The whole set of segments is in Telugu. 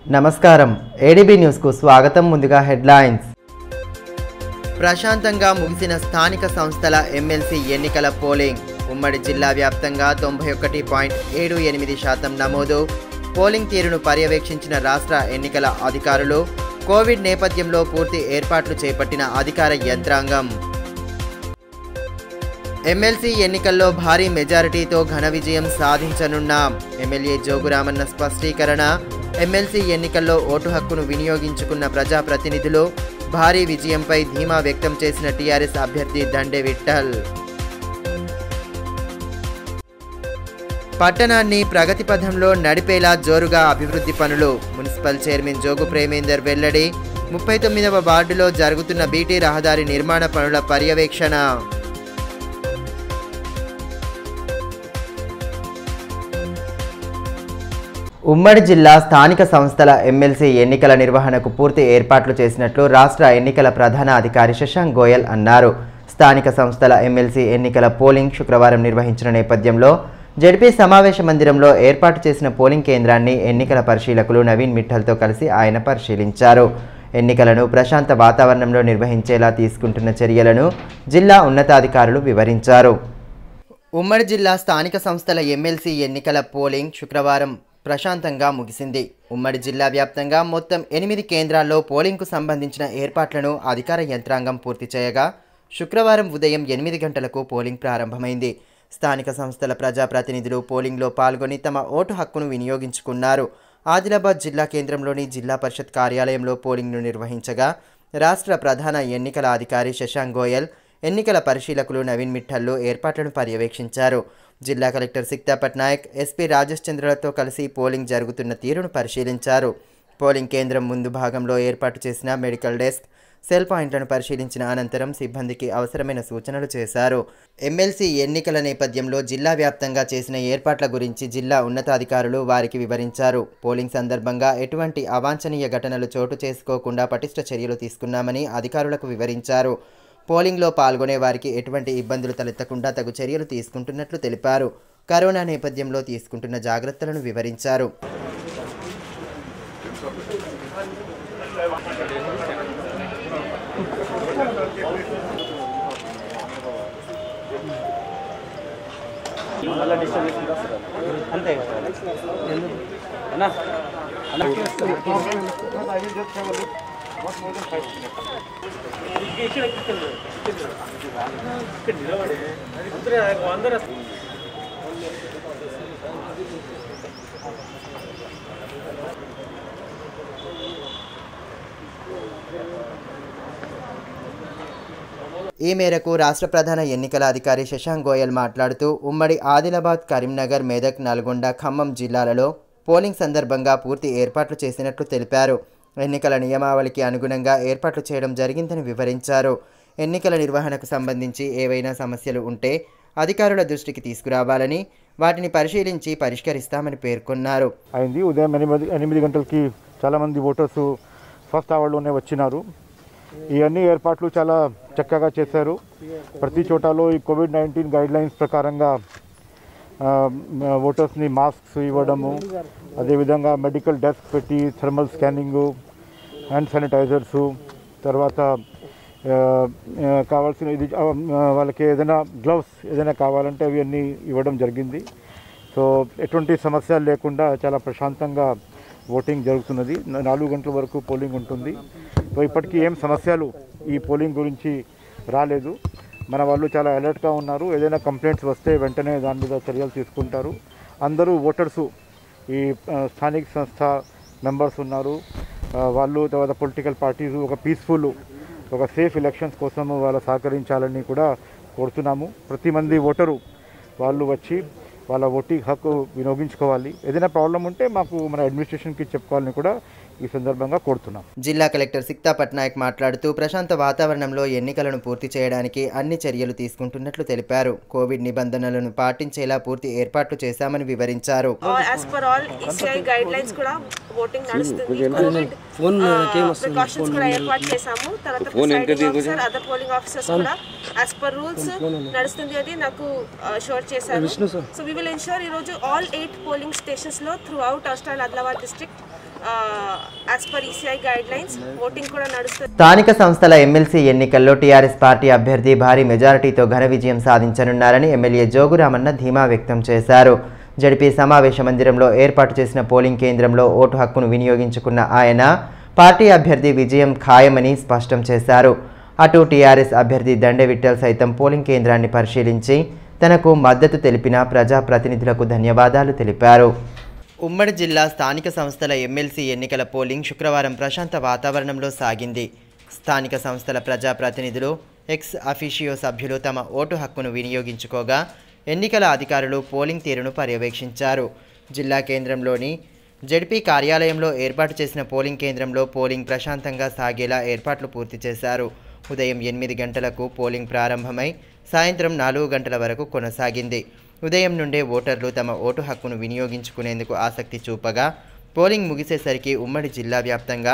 నమస్కారం ఏడీబీ న్యూస్ కు స్వాగతం. ముందుగా హెడ్లైన్స్. ప్రశాంతంగా ముగిసిన స్థానిక సంస్థల ఎమ్మెల్సీ ఎన్నికల పోలింగ్. ఉమ్మడి జిల్లా వ్యాప్తంగా 91.78% నమోదు. పోలింగ్ తీరును పర్యవేక్షించిన రాష్ట్ర ఎన్నికల అధికారులు. కోవిడ్ నేపథ్యంలో పూర్తి ఏర్పాట్లు చేపట్టిన అధికార యంత్రాంగం. ఎమ్మెల్సీ ఎన్నికల్లో భారీ మెజారిటీతో ఘన విజయం సాధించనున్నాం. ఎమ్మెల్యే జోగురామన్న స్పష్టీకరణ. ఎమ్మెల్సీ ఎన్నికల్లో ఓటు హక్కును వినియోగించుకున్న ప్రజాప్రతినిధులు. భారీ విజయంపై ధీమా వ్యక్తం చేసిన టీఆర్ఎస్ అభ్యర్థి దండే విఠల్. పట్టణాన్ని ప్రగతి పథంలో నడిపేలా జోరుగా అభివృద్ధి పనులు. మున్సిపల్ చైర్మన్ జోగు ప్రేమేందర్ వెల్లడి. 39వ వార్డులో జరుగుతున్న బీటీ రహదారి నిర్మాణ పనుల పర్యవేక్షణ. ఉమ్మడి జిల్లా స్థానిక సంస్థల ఎమ్మెల్సీ ఎన్నికల నిర్వహణకు పూర్తి ఏర్పాట్లు చేసినట్లు రాష్ట్ర ఎన్నికల ప్రధాన అధికారి శశాంక్ గోయల్ అన్నారు. స్థానిక సంస్థల ఎమ్మెల్సీ ఎన్నికల పోలింగ్ శుక్రవారం నిర్వహించిన నేపథ్యంలో జడ్పీ సమావేశ మందిరంలో ఏర్పాటు చేసిన పోలింగ్ కేంద్రాన్ని ఎన్నికల పరిశీలకులు నవీన్ మిఠల్తో కలిసి ఆయన పరిశీలించారు. ఎన్నికలను ప్రశాంత వాతావరణంలో నిర్వహించేలా తీసుకుంటున్న చర్యలను జిల్లా ఉన్నతాధికారులు వివరించారు. ఉమ్మడి జిల్లా స్థానిక సంస్థల ఎమ్మెల్సీ ఎన్నికల పోలింగ్ శుక్రవారం ప్రశాంతంగా ముగిసింది. ఉమ్మడి జిల్లా వ్యాప్తంగా మొత్తం 8 కేంద్రాల్లో పోలింగ్కు సంబంధించిన ఏర్పాట్లను అధికార యంత్రాంగం పూర్తి చేయగా శుక్రవారం ఉదయం 8 గంటలకు పోలింగ్ ప్రారంభమైంది. స్థానిక సంస్థల ప్రజాప్రతినిధులు పోలింగ్లో పాల్గొని తమ ఓటు హక్కును వినియోగించుకున్నారు. ఆదిలాబాద్ జిల్లా కేంద్రంలోని జిల్లా పరిషత్ కార్యాలయంలో పోలింగ్ను నిర్వహించగా రాష్ట్ర ప్రధాన ఎన్నికల అధికారి శశాంక్ గోయల్, ఎన్నికల పరిశీలకులు నవీన్ మిఠల్లు ఏర్పాట్లను పర్యవేక్షించారు. జిల్లా కలెక్టర్ సిక్తా పట్నాయక్, ఎస్పీ రాజేష్ చంద్రలతో కలిసి పోలింగ్ జరుగుతున్న తీరును పరిశీలించారు. పోలింగ్ కేంద్రం ముందు భాగంలో ఏర్పాటు చేసిన మెడికల్ డెస్క్, సెల్ పాయింట్లను పరిశీలించిన అనంతరం సిబ్బందికి అవసరమైన సూచనలు చేశారు. ఎమ్మెల్సీ ఎన్నికల నేపథ్యంలో జిల్లా వ్యాప్తంగా చేసిన ఏర్పాట్ల గురించి జిల్లా ఉన్నతాధికారులు వారికి వివరించారు. పోలింగ్ సందర్భంగా ఎటువంటి అవాంఛనీయ ఘటనలు చోటు చేసుకోకుండా పటిష్ట చర్యలు తీసుకున్నామని అధికారులకు వివరించారు. పోలింగ్లో పాల్గొనే వారికి ఎటువంటి ఇబ్బందులు తలెత్తకుండా తగు చర్యలు తీసుకుంటున్నట్లు తెలిపారు. కరోనా నేపథ్యంలో తీసుకుంటున్న జాగ్రత్తలను వివరించారు. ఈ మేరకు రాష్ట్ర ప్రధాన ఎన్నికల అధికారి శశాంక్ గోయల్ మాట్లాడుతూ ఉమ్మడి ఆదిలాబాద్, కరీంనగర్, మెదక్, నల్గొండ, ఖమ్మం జిల్లాలలో పోలింగ్ సందర్భంగా పూర్తి ఏర్పాట్లు చేసినట్లు తెలిపారు. ఎన్నికల నియమావళికి అనుగుణంగా ఏర్పాట్లు చేయడం జరిగిందని వివరించారు. ఎన్నికల నిర్వహణకు సంబంధించి ఏవైనా సమస్యలు ఉంటే అధికారుల దృష్టికి తీసుకురావాలని, వాటిని పరిశీలించి పరిష్కరిస్తామని పేర్కొన్నారు. అయింది ఉదయం 8 గంటలకి చాలామంది ఓటర్స్ ఫస్ట్ అవర్లోనే వచ్చినారు. ఇవన్నీ ఏర్పాట్లు చాలా చక్కగా చేశారు. ప్రతి చోటలో ఈ కోవిడ్-19 గైడ్లైన్స్ ప్రకారంగా ఓటర్స్ని మాస్క్స్ ఇవ్వడము, అదేవిధంగా మెడికల్ డెస్క్ పెట్టి థర్మల్ స్కానింగు, హ్యాండ్ శానిటైజర్సు, తర్వాత కావాల్సిన ఇది వాళ్ళకి ఏదైనా గ్లవ్స్ ఏదైనా కావాలంటే అవన్నీ ఇవ్వడం జరిగింది. సో ఎటువంటి సమస్యలు లేకుండా చాలా ప్రశాంతంగా ఓటింగ్ జరుగుతున్నది. 4 గంటల వరకు పోలింగ్ ఉంటుంది. సో ఇప్పటికీ ఏం సమస్యలు ఈ పోలింగ్ గురించి రాలేదు. మన వాళ్ళు చాలా అలర్ట్గా ఉన్నారు. ఏదైనా కంప్లైంట్స్ వస్తే వెంటనే దాని మీద చర్యలు తీసుకుంటారు. అందరూ ఓటర్సు, ఈ స్థానిక సంస్థ మెంబర్స్ ఉన్నారు, వాళ్ళు తర్వాత పొలిటికల్ పార్టీస్ ఒక పీస్ఫుల్, ఒక సేఫ్ ఎలక్షన్స్ కోసం వాళ్ళు సహకరించాలని కూడా కోరుతున్నాము. ప్రతి మంది ఓటరు వాళ్ళు వచ్చి వాళ్ళ ఓటింగ్ హక్కు వినియోగించుకోవాలి. ఏదైనా ప్రాబ్లం ఉంటే మాకు మన అడ్మినిస్ట్రేషన్కి చెప్పుకోవాలని కూడా ఈ సందర్భంగా కోరుతున్నాం. జిల్లా కలెక్టర్ సిక్తా పట్నాయక్ మాట్లాడుతూ ప్రశాంత వాతావరణంలో ఎన్నికలను పూర్తి చేయడానికి అన్ని చర్యలు తీసుకుంటున్నట్లు తెలిపారు. కోవిడ్ నిబంధనలను పాటించేలా పూర్తి ఏర్పాట్లు చేశామని వివరించారు. So we will ensure all 8 polling stations throughout Adilabad district as per ECI guidelines voting కూడా నడుస్తుంది. స్థానిక సంస్థల ఎమ్మెల్సీ ఎన్నికల్లో టీఆర్ఎస్ పార్టీ అభ్యర్థి భారీ మెజారిటీతో ఘన విజయం సాధించనున్నారని ఎమ్మెల్యే జోగురామన్న ధీమా వ్యక్తం చేశారు. జడ్పీ సమావేశ మందిరంలో ఏర్పాటు చేసిన పోలింగ్ కేంద్రంలో ఓటు హక్కును వినియోగించుకున్న ఆయన పార్టీ అభ్యర్థి విజయం ఖాయమని స్పష్టం చేశారు. అటు టీఆర్ఎస్ అభ్యర్థి దండే విఠల్ సైతం పోలింగ్ కేంద్రాన్ని పరిశీలించి తనకు మద్దతు తెలిపిన ప్రజాప్రతినిధులకు ధన్యవాదాలు తెలిపారు. ఉమ్మడి జిల్లా స్థానిక సంస్థల ఎమ్మెల్సీ ఎన్నికల పోలింగ్ శుక్రవారం ప్రశాంత వాతావరణంలో సాగింది. స్థానిక సంస్థల ప్రజాప్రతినిధులు, ఎక్స్ అఫీషియో సభ్యులు తమ ఓటు హక్కును వినియోగించుకోగా ఎన్నికల అధికారులు పోలింగ్ తీరును పర్యవేక్షించారు. జిల్లా కేంద్రంలోని జడ్పీ కార్యాలయంలో ఏర్పాటు చేసిన పోలింగ్ కేంద్రంలో పోలింగ్ ప్రశాంతంగా సాగేలా ఏర్పాట్లు పూర్తి చేశారు. ఉదయం 8 గంటలకు పోలింగ్ ప్రారంభమై సాయంత్రం 4 గంటల వరకు కొనసాగింది. ఉదయం నుండే ఓటర్లు తమ ఓటు హక్కును వినియోగించుకునేందుకు ఆసక్తి చూపగా పోలింగ్ ముగిసేసరికి ఉమ్మడి జిల్లా వ్యాప్తంగా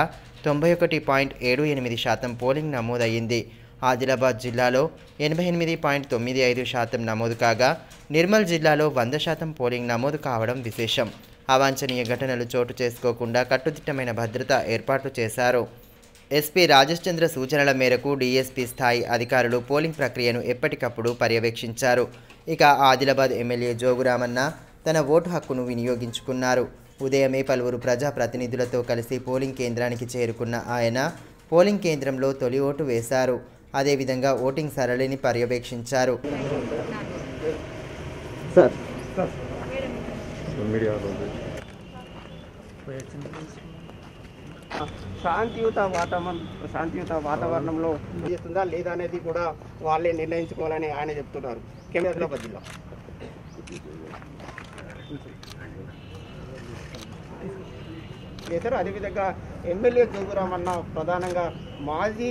91.78% పోలింగ్ నమోదయ్యింది. ఆదిలాబాద్ జిల్లాలో 88.95% నమోదు కాగా నిర్మల్ జిల్లాలో 100% పోలింగ్ నమోదు కావడం విశేషం. అవాంఛనీయ ఘటనలు చోటు చేసుకోకుండా కట్టుదిట్టమైన భద్రతా ఏర్పాట్లు చేశారు. ఎస్పీ రాజేష్ చంద్ర సూచనల మేరకు డీఎస్పీ స్థాయి అధికారులు పోలింగ్ ప్రక్రియను ఎప్పటికప్పుడు పర్యవేక్షించారు. ఇక ఆదిలాబాద్ ఎమ్మెల్యే జోగురామన్న తన ఓటు హక్కును వినియోగించుకున్నారు. ఉదయమే పలువురు ప్రజాప్రతినిధులతో కలిసి పోలింగ్ కేంద్రానికి చేరుకున్న ఆయన పోలింగ్ కేంద్రంలో తొలి ఓటు వేశారు. అదేవిధంగా ఓటింగ్ సరళిని పర్యవేక్షించారు. శాంతియుత వాతావరణంలో చేస్తుందా లేదా అనేది కూడా వాళ్ళే నిర్ణయించుకోవాలని ఆయన చెప్తున్నారు. ఆదిలాబాద్ జిల్లా చేశారు. అదేవిధంగా ఎమ్మెల్యే జోగురామన్న ప్రధానంగా మాజీ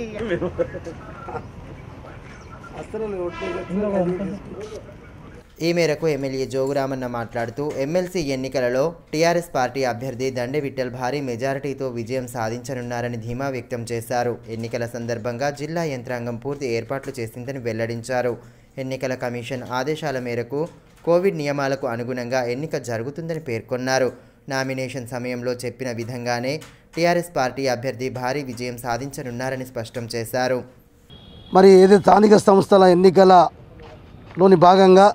ఈ మేరకు ఎమ్మెల్యే జోగురామన్న మాట్లాడుతూ ఎమ్మెల్సీ ఎన్నికలలో టీఆర్ఎస్ పార్టీ అభ్యర్థి దండే విఠల్ భారీ మెజారిటీతో విజయం సాధించనున్నారని ధీమా వ్యక్తం చేశారు. ఎన్నికల సందర్భంగా జిల్లా యంత్రాంగం పూర్తి ఏర్పాట్లు చేసిందని వెల్లడించారు. ఎన్నికల కమిషన్ ఆదేశాల మేరకు కోవిడ్ నియమాలకు అనుగుణంగా ఎన్నిక జరుగుతుందని పేర్కొన్నారు. నామినేషన్ సమయంలో చెప్పిన విధంగానే టీఆర్ఎస్ పార్టీ అభ్యర్థి భారీ విజయం సాధించనున్నారని స్పష్టం చేశారు. మరి ఏది స్థానిక సంస్థల ఎన్నికలలోని భాగంగా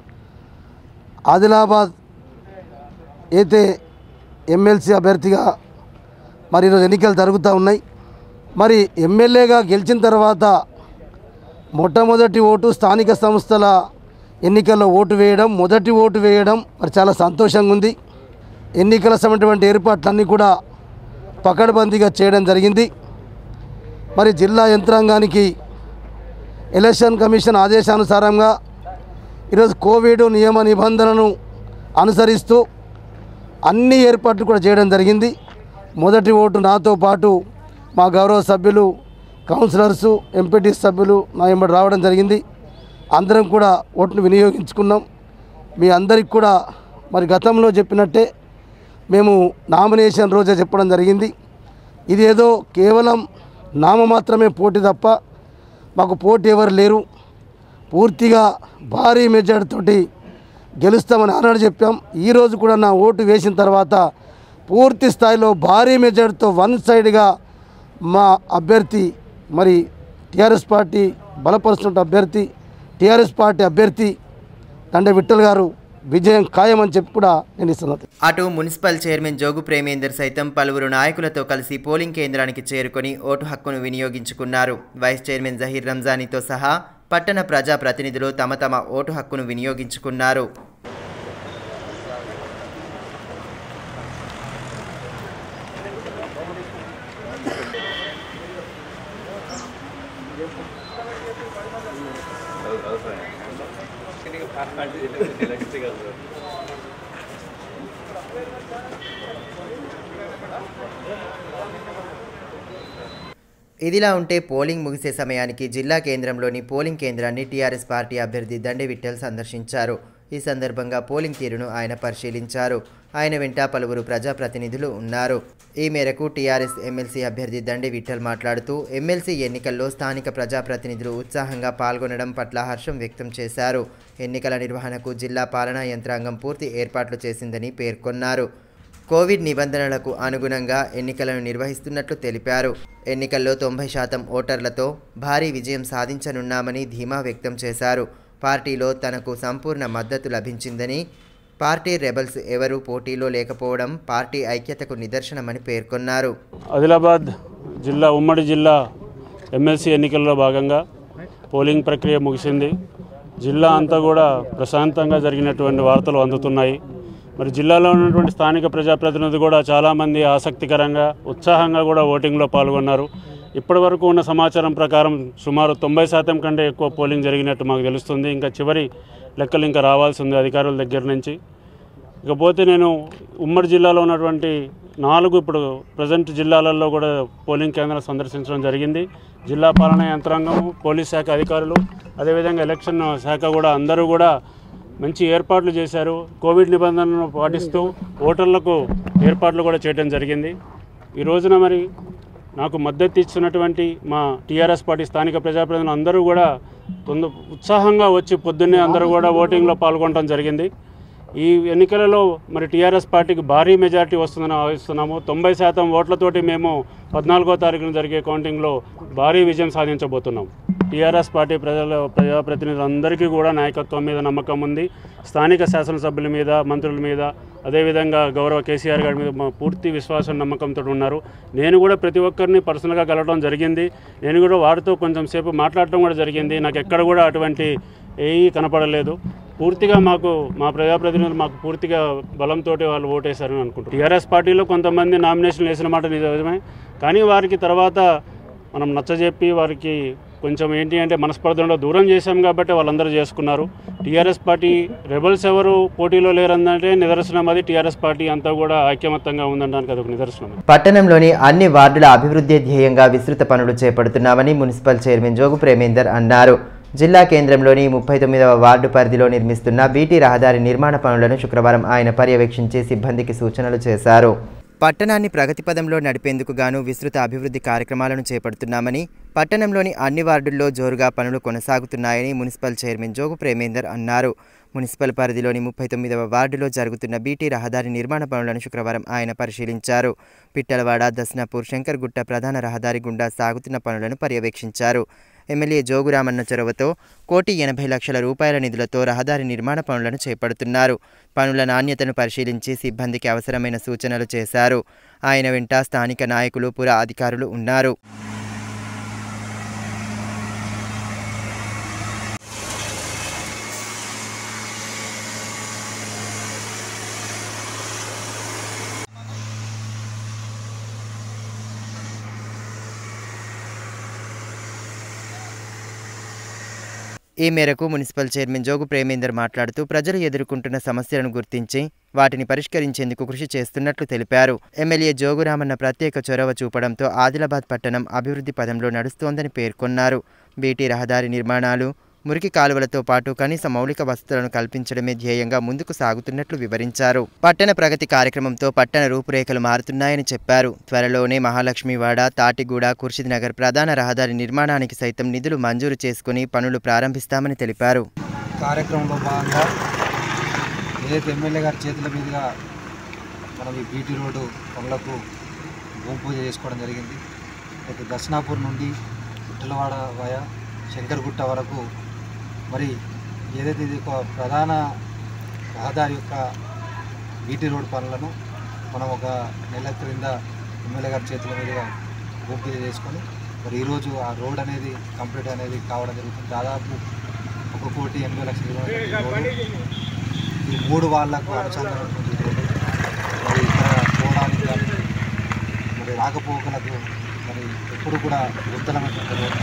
ఆదిలాబాద్ అయితే ఎమ్మెల్సీ అభ్యర్థిగా మరి ఈరోజు ఎన్నికలు జరుగుతూ ఉన్నాయి. మరి ఎమ్మెల్యేగా గెలిచిన తర్వాత మొట్టమొదటి ఓటు స్థానిక సంస్థల ఎన్నికల్లో ఓటు వేయడం, మొదటి ఓటు వేయడం మరి చాలా సంతోషంగా ఉంది. ఎన్నికల సంబంధించిన ఏర్పాట్లన్నీ కూడా పకడ్బందీగా చేయడం జరిగింది. మరి జిల్లా యంత్రాంగానికి ఎలక్షన్ కమిషన్ ఆదేశానుసారంగా ఈరోజు కోవిడ్ నియమ నిబంధనలను అనుసరిస్తూ అన్ని ఏర్పాట్లు కూడా చేయడం జరిగింది. మొదటి ఓటు నాతో పాటు మా గౌరవ సభ్యులు, కౌన్సిలర్సు, ఎంపీటీ సభ్యులు నా వెంబడి రావడం జరిగింది. అందరం కూడా ఓటును వినియోగించుకున్నాం. మీ అందరికి కూడా మరి గతంలో చెప్పినట్టే మేము నామినేషన్ రోజే చెప్పడం జరిగింది. ఇది ఏదో కేవలం నామమాత్రమే పోటీ తప్ప మాకు పోటీ ఎవరు లేరు, పూర్తిగా భారీ మెజార్టీతోటి గెలుస్తామని ఆనాడు చెప్పాం. ఈరోజు కూడా నా ఓటు వేసిన తర్వాత పూర్తి స్థాయిలో భారీ మెజార్టీతో వన్ సైడ్గా మా అభ్యర్థి మరి టీఆర్ఎస్ పార్టీ బలపరుస్తున్న అభ్యర్థి టీఆర్ఎస్ పార్టీ అభ్యర్థి దండే విఠల్ గారు విజయం ఖాయమని చెప్పి కూడా నేను ఇస్తున్నాను. అటు మున్సిపల్ చైర్మన్ జోగు ప్రేమేందర్ సైతం పలువురు నాయకులతో కలిసి పోలింగ్ కేంద్రానికి చేరుకొని ఓటు హక్కును వినియోగించుకున్నారు. వైస్ చైర్మన్ జహీర్ రంజానీతో సహా పట్టణ ప్రజాప్రతినిధులు తమ తమ ఓటు హక్కును వినియోగించుకున్నారు. ఇదిలా ఉంటే పోలింగ్ ముగిసే సమయానికి జిల్లా కేంద్రంలోని పోలింగ్ కేంద్రాన్ని టీఆర్ఎస్ పార్టీ అభ్యర్థి దండే విఠల్ సందర్శించారు. ఈ సందర్భంగా పోలింగ్ తీరును ఆయన పరిశీలించారు. ఆయన వెంట పలువురు ప్రజాప్రతినిధులు ఉన్నారు. ఈ మేరకు టీఆర్ఎస్ ఎమ్మెల్సీ అభ్యర్థి దండే విఠల్ మాట్లాడుతూ ఎమ్మెల్సీ ఎన్నికల్లో స్థానిక ప్రజాప్రతినిధులు ఉత్సాహంగా పాల్గొనడం పట్ల హర్షం వ్యక్తం చేశారు. ఎన్నికల నిర్వహణకు జిల్లా పాలనా యంత్రాంగం పూర్తి ఏర్పాట్లు చేసిందని పేర్కొన్నారు. కోవిడ్ నిబంధనలకు అనుగుణంగా ఎన్నికలను నిర్వహిస్తున్నట్లు తెలిపారు. ఎన్నికల్లో 90% ఓటర్లతో భారీ విజయం సాధించనున్నామని ధీమా వ్యక్తం చేశారు. పార్టీలో తనకు సంపూర్ణ మద్దతు లభించిందని, పార్టీ రెబల్స్ ఎవరూ పోటీలో లేకపోవడం పార్టీ ఐక్యతకు నిదర్శనమని పేర్కొన్నారు. ఆదిలాబాద్ జిల్లా ఉమ్మడి జిల్లా ఎమ్మెల్సీ ఎన్నికల్లో భాగంగా పోలింగ్ ప్రక్రియ ముగిసింది. జిల్లా అంతా కూడా ప్రశాంతంగా జరిగినటువంటి వార్తలు అందుతున్నాయి. మరి జిల్లాలో ఉన్నటువంటి స్థానిక ప్రజాప్రతినిధులు కూడా చాలామంది ఆసక్తికరంగా ఉత్సాహంగా కూడా ఓటింగ్లో పాల్గొన్నారు. ఇప్పటి వరకు ఉన్న సమాచారం ప్రకారం సుమారు 90% కంటే ఎక్కువ పోలింగ్ జరిగినట్టు మాకు తెలుస్తుంది. ఇంకా చివరి లెక్కలు ఇంకా రావాల్సి ఉంది అధికారుల దగ్గర నుంచి. ఇకపోతే నేను ఉమ్మడి జిల్లాలో ఉన్నటువంటి 4 ఇప్పుడు ప్రజెంట్ జిల్లాలలో కూడా పోలింగ్ కేంద్రాలు సందర్శించడం జరిగింది. జిల్లా పాలనా యంత్రాంగం, పోలీస్ శాఖ అధికారులు, అదేవిధంగా ఎలక్షన్ శాఖ కూడా అందరూ కూడా మంచి ఏర్పాట్లు చేశారు. కోవిడ్ నిబంధనలను పాటిస్తూ ఓటర్లకు ఏర్పాట్లు కూడా చేయడం జరిగింది. ఈ రోజున మరి నాకు మద్దతు ఇచ్చినటువంటి మా టీఆర్ఎస్ పార్టీ స్థానిక ప్రజాప్రతినిధులు అందరూ కూడా ఉత్సాహంగా వచ్చి పొద్దున్నే అందరూ కూడా ఓటింగ్లో పాల్గొనడం జరిగింది. ఈ ఎన్నికలలో మరి టీఆర్ఎస్ పార్టీకి భారీ మెజారిటీ వస్తుందని భావిస్తున్నాము. 90% ఓట్లతోటి మేము 14వ తారీఖున జరిగే కౌంటింగ్లో భారీ విజయం సాధించబోతున్నాం. టీఆర్ఎస్ పార్టీ ప్రజాప్రతినిధులందరికీ కూడా నాయకత్వం మీద నమ్మకం ఉంది. స్థానిక శాసనసభ్యుల మీద, మంత్రుల మీద, అదేవిధంగా గౌరవ కేసీఆర్ గారి మీద పూర్తి విశ్వాసం, నమ్మకంతో ఉన్నారు. నేను కూడా ప్రతి ఒక్కరిని పర్సనల్గా కలవడం జరిగింది. నేను కూడా వారితో కొంచెం సేపు మాట్లాడటం కూడా జరిగింది. నాకు ఎక్కడ కూడా అటువంటి ఏమీ కనపడలేదు. పూర్తిగా మా ప్రజాప్రతినిధులు మాకు పూర్తిగా బలంతో వాళ్ళు ఓటేశారని అనుకుంటున్నాను. టీఆర్ఎస్ పార్టీలో కొంతమంది నామినేషన్లు వేసిన మాట నిజమే, కానీ వారికి తర్వాత మనం నచ్చజెప్పి వారికి కొంచెం ఏంటి అంటే మనస్పర్ధంలో దూరం చేశాం కాబట్టి వాళ్ళందరూ చేసుకున్నారు. టీఆర్ఎస్ పార్టీ రెబల్స్ ఎవరు పోటీలో లేరందంటే నిదర్శనం అది. టీఆర్ఎస్ పార్టీ అంతా కూడా ఐక్యమత్యంగా ఉందనడానికి అదొక నిదర్శనం. పట్టణంలోని అన్ని వార్డుల అభివృద్ధి ధ్యేయంగా విస్తృత పనులు చేపడుతున్నామని మున్సిపల్ చైర్మన్ జోగు ప్రేమేందర్ అన్నారు. జిల్లా కేంద్రంలోని 39వ వార్డు పరిధిలో నిర్మిస్తున్న బీటీ రహదారి నిర్మాణ పనులను శుక్రవారం ఆయన పర్యవేక్షించి సిబ్బందికి సూచనలు చేశారు. పట్టణాన్ని ప్రగతి పదంలో నడిపేందుకు గాను విస్తృత అభివృద్ధి కార్యక్రమాలను చేపడుతున్నామని, పట్టణంలోని అన్ని వార్డుల్లో జోరుగా పనులు కొనసాగుతున్నాయని మున్సిపల్ చైర్మన్ జోగు ప్రేమేందర్ అన్నారు. మున్సిపల్ పరిధిలోని 39వ వార్డులో జరుగుతున్న బీటీ రహదారి నిర్మాణ పనులను శుక్రవారం ఆయన పరిశీలించారు. పిట్టలవాడ, దస్నాపూర్, శంకర్గుట్ట ప్రధాన రహదారి గుండా సాగుతున్న పనులను పర్యవేక్షించారు. ఎమ్మెల్యే జోగురామన్న చొరవతో 1,80,00,000 రూపాయల నిధులతో రహదారి నిర్మాణ పనులను చేపడుతున్నారు. పనుల నాణ్యతను పరిశీలించి సిబ్బందికి అవసరమైన సూచనలు చేశారు. ఆయన వెంట స్థానిక నాయకులు, పుర అధికారులు ఉన్నారు. ఈ మేరకు మున్సిపల్ చైర్మన్ జోగు ప్రేమేందర్ మాట్లాడుతూ ప్రజలు ఎదుర్కొంటున్న సమస్యలను గుర్తించి వాటిని పరిష్కరించేందుకు కృషి చేస్తున్నట్లు తెలిపారు. ఎమ్మెల్యే జోగురామన్న ప్రత్యేక చొరవ చూపడంతో ఆదిలాబాద్ పట్టణం అభివృద్ధి పదంలో నడుస్తోందని పేర్కొన్నారు. బీటీ రహదారి నిర్మాణాలు, మురికి కాలువలతో పాటు కనీస మౌలిక వసతులను కల్పించడమే ధ్యేయంగా ముందుకు సాగుతున్నట్లు వివరించారు. పట్టణ ప్రగతి కార్యక్రమంతో పట్టణ రూపురేఖలు మారుతున్నాయని చెప్పారు. త్వరలోనే మహాలక్ష్మివాడ, తాటిగూడ, ఖుర్షిద్ నగర్ ప్రధాన రహదారి నిర్మాణానికి సైతం నిధులు మంజూరు చేసుకుని పనులు ప్రారంభిస్తామని తెలిపారు. కార్యక్రమంలో భాగంగా ఏదైతే ఎమ్మెల్యే గారి చేతుల మీదుగా మనం ఈ బీటీ రోడ్డు పనులకు భూమి పూజ చేసుకోవడం జరిగింది. అయితే దర్శనాపూర్ నుండి పిట్టలవాడ వయా శంకర్గుట్ట వరకు మరి ఏదైతే ఇది ఒక ప్రధాన రహదారి యొక్క బీటీ రోడ్ పనులను మనం ఒక నెల క్రింద ఎమ్మెల్యే గారి చేతుల మీదుగా భూమి పూజ చేసుకొని మరి ఈరోజు ఆ రోడ్ అనేది కంప్లీట్ అనేది కావడం జరుగుతుంది. దాదాపు 1,80,00,000 రోడ్డు ఈ 3 వాళ్లకు అనుసంధానటువంటి రోడ్డు మరి ఇక్కడ పోవడానికి కానీ మరి రాకపోకలకు మరి ఎప్పుడు కూడా ఉత్తరమైనటువంటి రోడ్డు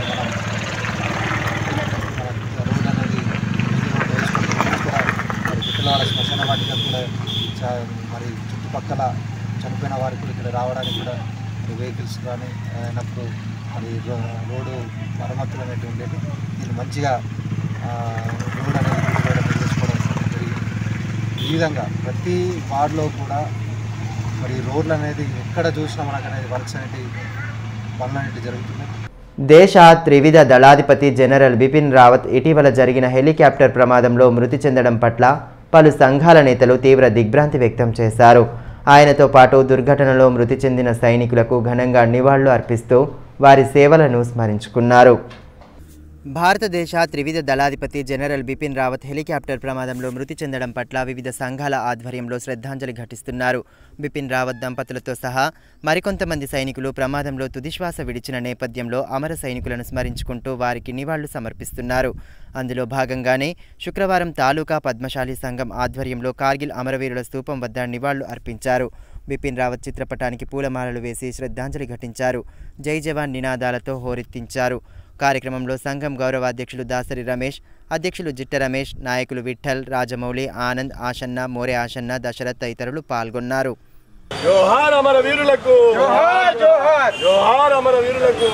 రోడ్ అనేది కూడా మరి పిల్లల శ్మశాన వాటిక కూడా మరి చుట్టుపక్కల చనిపోయిన వారికి కూడా ఇక్కడ రావడానికి కూడా వెహికల్స్ కానీ అయినప్పుడు మరి రోడ్డు మరమ్మతులు అనేవి ఉండేది. దీన్ని మంచిగా రోడ్ అనేది చేసుకోవడం జరిగింది. ఈ విధంగా ప్రతి వార్డులో కూడా మరి రోడ్లు అనేది ఎక్కడ చూసినా మనకు అనేది వర్క్స్ అనేవి పనులు అనేవి జరుగుతున్నాయి. దేశ త్రివిధ దళాధిపతి జనరల్ బిపిన్ రావత్ ఇటీవల జరిగిన హెలికాప్టర్ ప్రమాదంలో మృతి చెందడం పట్ల పలు సంఘాల నేతలు తీవ్ర దిగ్భ్రాంతి వ్యక్తం చేశారు. ఆయనతో పాటు దుర్ఘటనలో మృతి చెందిన సైనికులకు ఘనంగా నివాళులు అర్పిస్తూ వారి సేవలను స్మరించుకున్నారు. భారతదేశ త్రివిధ దళాధిపతి జనరల్ బిపిన్ రావత్ హెలికాప్టర్ ప్రమాదంలో మృతి చెందడం పట్ల వివిధ సంఘాల ఆధ్వర్యంలో శ్రద్ధాంజలి ఘటిస్తున్నారు. బిపిన్ రావత్ దంపతులతో సహా మరికొంతమంది సైనికులు ప్రమాదంలో తుదిశ్వాస విడిచిన నేపథ్యంలో అమర సైనికులను స్మరించుకుంటూ వారికి నివాళులు సమర్పిస్తున్నారు. అందులో భాగంగానే శుక్రవారం తాలూకా పద్మశాలి సంఘం ఆధ్వర్యంలో కార్గిల్ అమరవీరుల స్తూపం వద్ద నివాళులు అర్పించారు. బిపిన్ రావత్ చిత్రపటానికి పూలమాలలు వేసి శ్రద్ధాంజలి ఘటించారు. జై జవాన్ నినాదాలతో హోరెత్తించారు. కార్యక్రమంలో సంఘం గౌరవాధ్యక్షులు దాసరి రమేష్, అధ్యక్షులు జిట్ట రమేష్, నాయకులు విఠల్, రాజమౌళి, ఆనంద్, ఆషన్న, మోరే ఆషన్న, దశరథ్ తదితరులు పాల్గొన్నారు. జోహార్ అమర వీరులకు, జోహార్ జోహార్, జోహార్ అమర వీరులకు.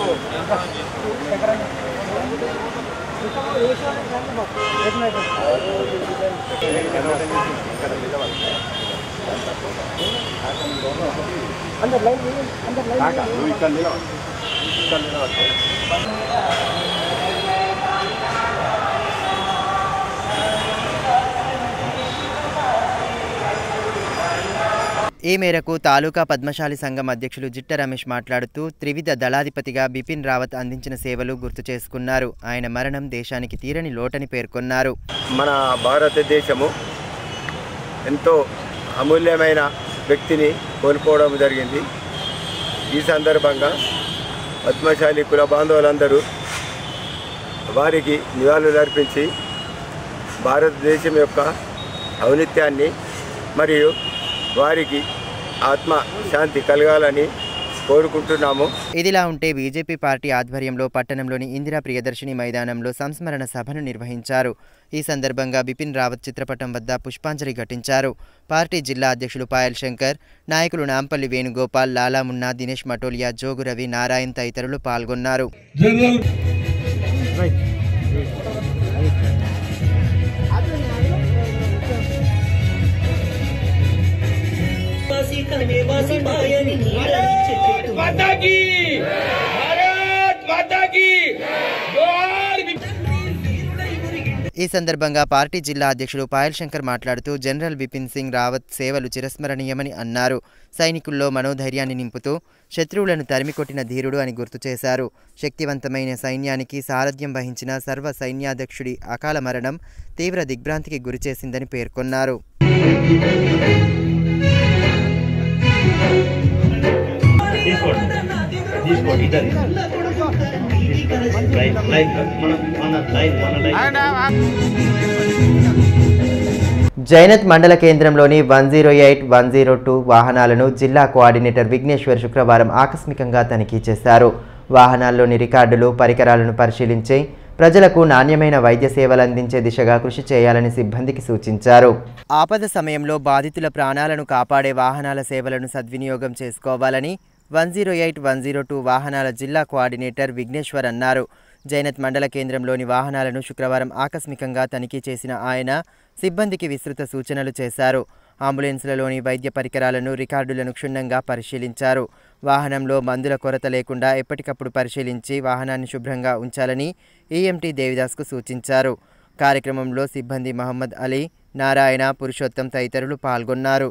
ఈ మేరకు తాలూకా పద్మశాలి సంఘం అధ్యక్షులు జిట్ట రమేష్ మాట్లాడుతూ త్రివిధ దళాధిపతిగా బిపిన్ రావత్ అందించిన సేవలు గుర్తు చేసుకున్నారు. ఆయన మరణం దేశానికి తీరని లోటని పేర్కొన్నారు. మన భారతదేశము ఎంతో అమూల్యమైన వ్యక్తిని కోల్పోవడం జరిగింది. ఈ సందర్భంగా పద్మశాలి కుల బాంధవులందరూ వారికి నివాళులు అర్పించి భారతదేశం యొక్క ఔన్నత్యాన్ని మరియు వారికి ఆత్మ శాంతి కలగాలని కోరుకుంటున్నాము. ఇదిలా ఉంటే బీజేపీ పార్టీ ఆధ్వర్యంలో పట్టణంలోని ఇందిరా ప్రియదర్శిని మైదానంలో సంస్మరణ సభను నిర్వహించారు. ఈ సందర్భంగా బిపిన్ రావత్ చిత్రపటం వద్ద పుష్పాంజలి ఘటించారు. పార్టీ జిల్లా అధ్యక్షులు పాయల్ శంకర్, నాయకులు నాంపల్లి వేణుగోపాల్, లాలా మున్నా, దినేష్ మటోలియా, జోగు రవి, నారాయణ్ తదితరులు పాల్గొన్నారు. ఈ సందర్భంగా పార్టీ జిల్లా అధ్యక్షుడు పాయల్ శంకర్ మాట్లాడుతూ జనరల్ బిపిన్ సింగ్ రావత్ సేవలు చిరస్మరణీయమని అన్నారు. సైనికుల్లో మనోధైర్యాన్ని నింపుతూ శత్రువులను తరిమికొట్టిన ధీరుడు అని గుర్తు చేశారు. శక్తివంతమైన సైన్యానికి సారథ్యం వహించిన సర్వ సైన్యాధ్యక్షుడి అకాల మరణం తీవ్ర దిగ్భ్రాంతికి గురిచేసిందని పేర్కొన్నారు. జైనత్ మండల కేంద్రంలోని 108, 102 వాహనాలను జిల్లా కోఆర్డినేటర్ విఘ్నేశ్వర్ శుక్రవారం ఆకస్మికంగా తనిఖీ చేశారు. వాహనాల్లోని రికార్డులు, పరికరాలను పరిశీలించి ప్రజలకు నాణ్యమైన వైద్య సేవలు అందించే దిశగా కృషి చేయాలని సిబ్బందికి సూచించారు. ఆపద సమయంలో బాధితుల ప్రాణాలను కాపాడే వాహనాల సేవలను సద్వినియోగం చేసుకోవాలని 108, 102 వాహనాల జిల్లా కోఆర్డినేటర్ విఘ్నేశ్వర్ అన్నారు. జైనత్ మండల కేంద్రంలోని వాహనాలను శుక్రవారం ఆకస్మికంగా తనిఖీ చేసిన ఆయన సిబ్బందికి విస్తృత సూచనలు చేశారు. అంబులెన్స్లలోని వైద్య పరికరాలను, రికార్డులను క్షుణ్ణంగా పరిశీలించారు. వాహనంలో మందుల కొరత లేకుండా ఎప్పటికప్పుడు పరిశీలించి వాహనాన్ని శుభ్రంగా ఉంచాలని ఈఎంటీ దేవిదాస్కు సూచించారు. కార్యక్రమంలో సిబ్బంది మహమ్మద్ అలీ, నారాయణ, పురుషోత్తం తదితరులు పాల్గొన్నారు.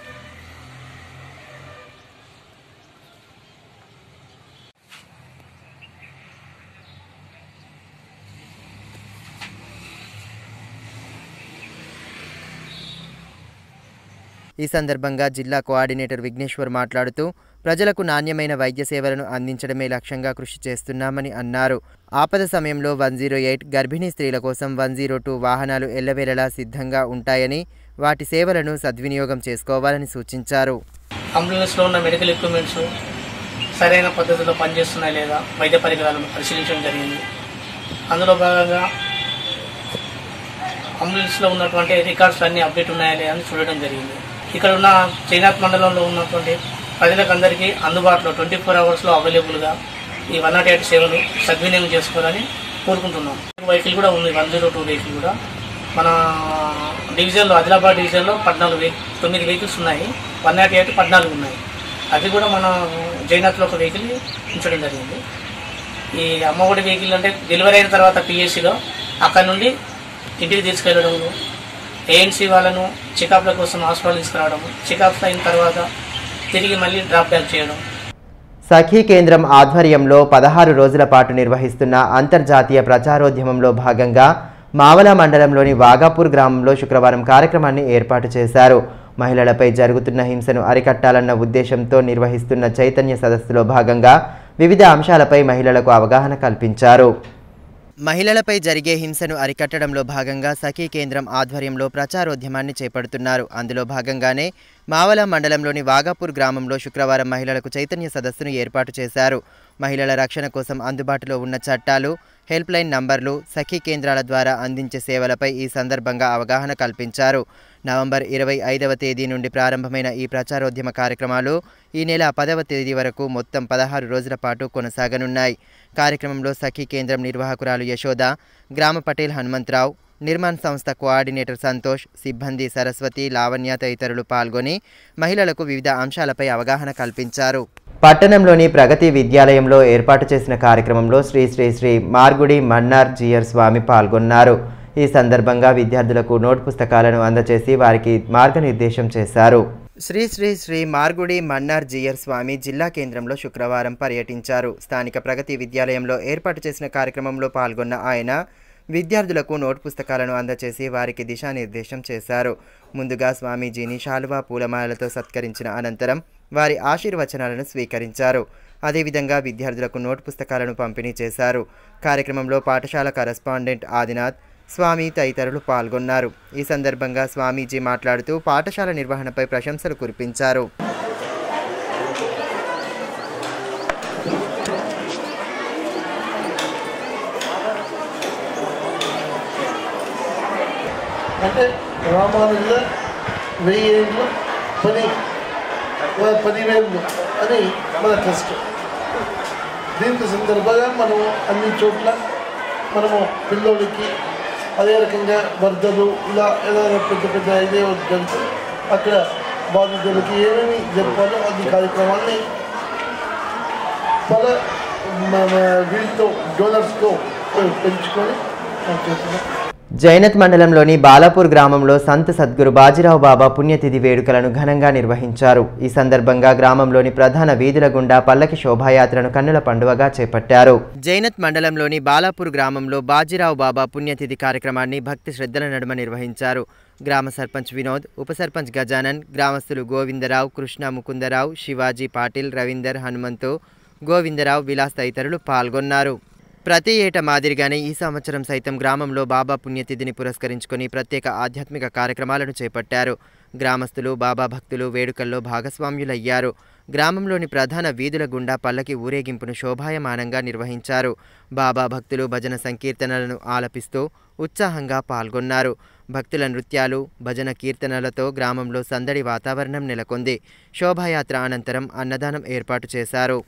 ఈ సందర్భంగా జిల్లా కోఆర్డినేటర్ విఘ్నేశ్వర్ మాట్లాడుతూ ప్రజలకు నాణ్యమైన వైద్య సేవలను అందించడమే లక్ష్యంగా కృషి చేస్తున్నామని అన్నారు. ఆపద సమయంలో 108, గర్భిణీ స్త్రీల కోసం 102 వాహనాలు ఎల్లవేళలా సిద్ధంగా ఉంటాయని వాటి సేవలను సద్వినియోగం చేసుకోవాలని సూచించారు. అంబులెన్స్లో ఉన్న మెడికల్ ఎక్విప్మెంట్స్ సరైన పద్ధతిలో పనిచేస్తున్నాయి లేదా వైద్య పరికరాలను పరిశీలించడం జరిగింది. అందులో భాగంగా అంబులెన్స్లో ఉన్నటువంటి రికార్డ్స్ అన్నీ అప్డేట్ ఉన్నాయా లేదా అని చూడడం జరిగింది. ఇక్కడ ఉన్న జైనత్ మండలంలో ఉన్నటువంటి ప్రజలకందరికీ అందుబాటులో 24 అవర్స్లో అవైలబుల్గా ఈ 108 సేవలు సద్వినియోగం చేసుకోవాలని కోరుకుంటున్నాం. వెహికల్ కూడా ఉంది, 102 వెహికల్ కూడా మన డివిజన్లో, ఆదిలాబాద్ డివిజన్లో 9 వెహికల్స్ ఉన్నాయి. 108 14 ఉన్నాయి. అది కూడా మన జైనత్లో ఒక వెహికల్ ఉంచడం జరిగింది. ఈ అమ్మఒడి వెహికల్ అంటే డెలివరీ అయిన తర్వాత పిఎస్సిలో అక్కడ నుండి ఇంటికి తీసుకెళ్లడంలో ఏఎన్సీ వాళ్ళను చెకప్ల కోసం హాస్పిటల్ తీసుకురావడం, చెకప్స్ అయిన తర్వాత తిరిగి మళ్ళీ డ్రాప్ బ్యాక్ చేయడం. సఖీ కేంద్రం ఆధ్వర్యంలో 16 రోజుల పాటు నిర్వహిస్తున్న అంతర్జాతీయ ప్రచారోద్యమంలో భాగంగా మావల మండలంలోని వాగాపూర్ గ్రామంలో శుక్రవారం కార్యక్రమాన్ని ఏర్పాటు చేశారు. మహిళలపై జరుగుతున్న హింసను అరికట్టాలన్న ఉద్దేశంతో నిర్వహిస్తున్న చైతన్య సదస్సులో భాగంగా వివిధ అంశాలపై మహిళలకు అవగాహన కల్పించారు. మహిళలపై జరిగే హింసను అరికట్టడంలో భాగంగా సఖీ కేంద్రం ఆధ్వర్యంలో ప్రచారోద్యమాన్ని చేపడుతున్నారు. అందులో భాగంగానే మావల మండలంలోని వాగాపూర్ గ్రామంలో శుక్రవారం మహిళలకు చైతన్య సదస్సును ఏర్పాటు చేశారు. మహిళల రక్షణ కోసం అందుబాటులో ఉన్న చట్టాలు, హెల్ప్ లైన్ నంబర్లు, సఖీ కేంద్రాల ద్వారా అందించే సేవలపై ఈ సందర్భంగా అవగాహన కల్పించారు. నవంబర్ 25వ తేదీ నుండి ప్రారంభమైన ఈ ప్రచారోద్యమ కార్యక్రమాలు ఈ నెల 10వ తేదీ వరకు మొత్తం 16 రోజుల పాటు కొనసాగనున్నాయి. కార్యక్రమంలో సఖీ కేంద్రం నిర్వాహకురాలు యశోద, గ్రామ పటేల్ హనుమంతరావు, నిర్మాణ్ సంస్థ కోఆర్డినేటర్ సంతోష్, సిబ్బంది సరస్వతి, లావణ్య తదితరులు పాల్గొని మహిళలకు వివిధ అంశాలపై అవగాహన కల్పించారు. పట్టణంలోని ప్రగతి విద్యాలయంలో ఏర్పాటు చేసిన కార్యక్రమంలో శ్రీ శ్రీ శ్రీ మార్గుడి మన్నార్ జియర్ స్వామి పాల్గొన్నారు. ఈ సందర్భంగా విద్యార్థులకు నోట్ పుస్తకాలను అందజేసి వారికి మార్గనిర్దేశం చేశారు. శ్రీ శ్రీ శ్రీ మార్గుడి మన్నార్ జియర్ స్వామి జిల్లా కేంద్రంలో శుక్రవారం పర్యటించారు. స్థానిక ప్రగతి విద్యాలయంలో ఏర్పాటు చేసిన కార్యక్రమంలో పాల్గొన్న ఆయన విద్యార్థులకు నోట్ పుస్తకాలను అందజేసి వారికి దిశానిర్దేశం చేశారు. ముందుగా స్వామీజీని శాలువా పూలమాలలతో సత్కరించిన అనంతరం వారి ఆశీర్వచనాలను స్వీకరించారు. అదేవిధంగా విద్యార్థులకు నోట్ పుస్తకాలను పంపిణీ చేశారు. కార్యక్రమంలో పాఠశాల కరస్పాండెంట్ ఆదినాథ్, స్వామి తదితరులు పాల్గొన్నారు. ఈ సందర్భంగా స్వామీజీ మాట్లాడుతూ పాఠశాల నిర్వహణపై ప్రశంసలు కురిపించారు. అంటే రామానుజ 1000 ఏళ్ళు 10,000 అని మన ట్రస్ట్. దీనికి సందర్భంగా మనం అన్ని చోట్ల మనము పిల్లలకి అదే రకంగా వరదలు ఇలా ఏదైనా పెద్ద పెద్ద ఇదే జరుగుతూ అక్కడ బాధితులకి ఏమేమి జరపాలో అన్ని కార్యక్రమాన్ని వీళ్ళతో డోనర్స్తో పెంచుకొని మనం చేస్తున్నాం. జైనత్ మండలంలోని బాలాపూర్ గ్రామంలో సంత్ సద్గురు బాజీరావు బాబా పుణ్యతిథి వేడుకలను ఘనంగా నిర్వహించారు. ఈ సందర్భంగా గ్రామంలోని ప్రధాన వీధుల గుండా పల్లకి శోభాయాత్రను కన్నుల పండువగా చేపట్టారు. జైనత్ మండలంలోని బాలాపూర్ గ్రామంలో బాజీరావు బాబా పుణ్యతిథి కార్యక్రమాన్ని భక్తి శ్రద్ధల నడుమ నిర్వహించారు. గ్రామ సర్పంచ్ వినోద్, ఉప సర్పంచ్ గజానన్, గ్రామస్తులు గోవిందరావు, కృష్ణ ముకుందరావు, శివాజీ పాటిల్, రవీందర్, హనుమంతు, గోవిందరావు, విలాస్ తదితరులు పాల్గొన్నారు. ప్రతి ఏటా మాదిరిగానే ఈ సంవత్సరం సైతం గ్రామంలో బాబా పుణ్యతిథిని పురస్కరించుకొని ప్రత్యేక ఆధ్యాత్మిక కార్యక్రమాలను చేపట్టారు. గ్రామస్తులు, బాబా భక్తులు వేడుకల్లో భాగస్వామ్యులయ్యారు. గ్రామంలోని ప్రధాన వీధుల గుండా పల్లకి ఊరేగింపును శోభాయమానంగా నిర్వహించారు. బాబా భక్తులు భజన సంకీర్తనలను ఆలపిస్తూ ఉత్సాహంగా పాల్గొన్నారు. భక్తుల నృత్యాలు, భజన కీర్తనలతో గ్రామంలో సందడి వాతావరణం నెలకొంది. శోభాయాత్ర అనంతరం అన్నదానం ఏర్పాటు చేశారు.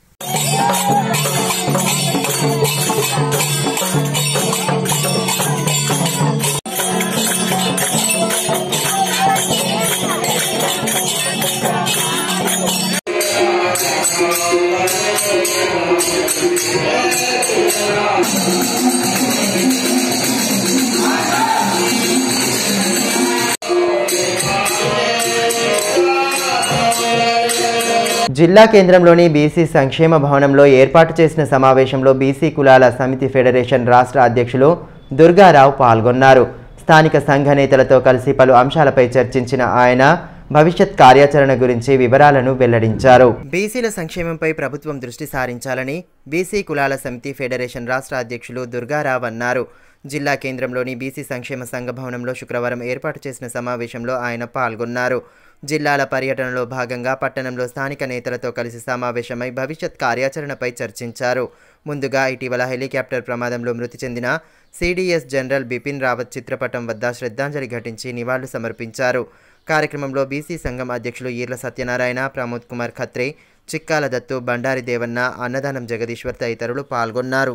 జిల్లా కేంద్రంలోని బీసీ సంక్షేమ భవనంలో ఏర్పాటు చేసిన సమావేశంలో బీసీ కులాల సమితి ఫెడరేషన్ రాష్ట్ర అధ్యక్షులు దుర్గారావు పాల్గొన్నారు. స్థానిక సంఘ నేతలతో కలిసి పలు అంశాలపై చర్చించిన ఆయన భవిష్యత్ కార్యాచరణ గురించి వివరాలను వెల్లడించారు. బీసీల సంక్షేమంపై ప్రభుత్వం దృష్టి సారించాలని బీసీ కులాల సమితి ఫెడరేషన్ రాష్ట్ర అధ్యక్షులు దుర్గారావు అన్నారు. జిల్లా కేంద్రంలోని బీసీ సంక్షేమ సంఘ భవనంలో శుక్రవారం ఏర్పాటు చేసిన సమావేశంలో ఆయన పాల్గొన్నారు. జిల్లాల పర్యటనలో భాగంగా పట్టణంలో స్థానిక నేతలతో కలిసి సమావేశమై భవిష్యత్ కార్యాచరణపై చర్చించారు. ముందుగా ఇటీవల హెలికాప్టర్ ప్రమాదంలో మృతి చెందిన సిడిఎస్ జనరల్ బిపిన్ రావత్ చిత్రపటం వద్ద శ్రద్ధాంజలి ఘటించి నివాళులు సమర్పించారు. కార్యక్రమంలో బీసీ సంఘం అధ్యక్షులు ఈర్ల సత్యనారాయణ, ప్రమోద్ కుమార్ ఖత్రే, చిక్కాల దత్తు, బండారి దేవన్న, అన్నదానం జగదీశ్వర్ తదితరులు పాల్గొన్నారు.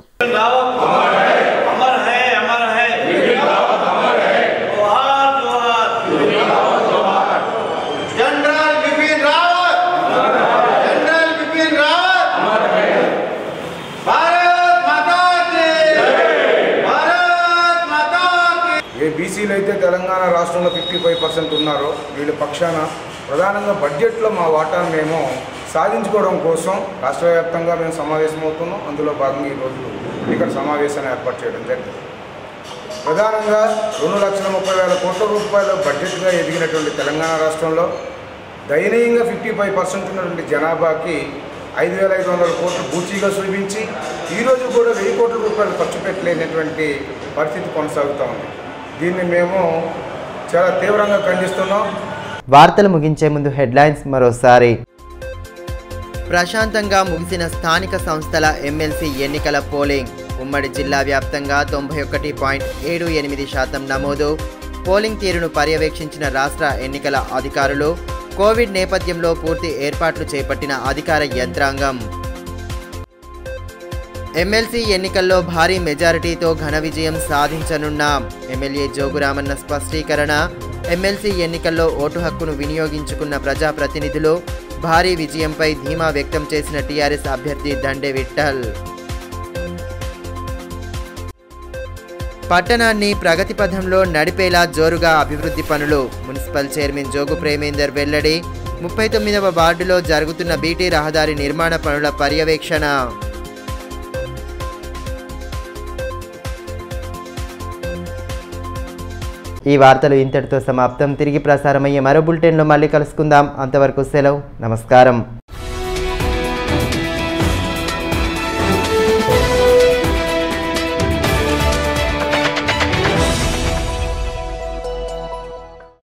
బీసీలు అయితే తెలంగాణ రాష్ట్రంలో 55% ఉన్నారో వీళ్ళ పక్షాన ప్రధానంగా బడ్జెట్లో మా వాటాను మేము సాధించుకోవడం కోసం రాష్ట్ర వ్యాప్తంగా మేము సమావేశమవుతున్నాం. అందులో భాగంగా ఈరోజు ఇక్కడ సమావేశాన్ని ఏర్పాటు చేయడం జరిగింది. ప్రధానంగా 2,30,000 కోట్ల రూపాయల బడ్జెట్గా ఎదిగినటువంటి తెలంగాణ రాష్ట్రంలో దయనీయంగా 55% ఉన్నటువంటి జనాభాకి 5,500 కోట్లు బూచీగా చూపించి ఈరోజు కూడా 1,000 కోట్ల రూపాయలు ఖర్చు పెట్టలేనటువంటి పరిస్థితి కొనసాగుతూ ఉంది. దీన్ని మేము చాలా తీవ్రంగా ఖండిస్తున్నాం. వార్తలు ముగించే ముందు హెడ్లైన్స్ మరోసారి. ప్రశాంతంగా ముగిసిన స్థానిక సంస్థల ఎమ్మెల్సీ ఎన్నికల పోలింగ్. ఉమ్మడి జిల్లా వ్యాప్తంగా 91.78% నమోదు. పోలింగ్ తీరును పర్యవేక్షించిన రాష్ట్ర ఎన్నికల అధికారులు. కోవిడ్ నేపథ్యంలో పూర్తి ఏర్పాట్లు చేపట్టిన అధికార యంత్రాంగం. ఎమ్మెల్సీ ఎన్నికల్లో భారీ మెజారిటీతో ఘన విజయం సాధించనున్నాం. ఎమ్మెల్యే జోగురామన్న స్పష్టీకరణ. ఎమ్మెల్సీ ఎన్నికల్లో ఓటు హక్కును వినియోగించుకున్న ప్రజాప్రతినిధులు. భారీ విజయంపై ధీమా వ్యక్తం చేసిన టీఆర్ఎస్ అభ్యర్థి దండే విఠల్. పట్టణాన్ని ప్రగతి పథంలో నడిపేలా జోరుగా అభివృద్ధి పనులు. మున్సిపల్ చైర్మన్ జోగు ప్రేమేందర్ వెల్లడి. 39వ వార్డులో జరుగుతున్న బీటీ రహదారి నిర్మాణ పనుల పర్యవేక్షణ. ఈ వార్తలు ఇంతటితో సమాప్తం. తిరిగి ప్రసారమయ్యే మరో బులెటిన్లో మళ్ళీ కలుసుకుందాం. అంతవరకు సెలవు. నమస్కారం.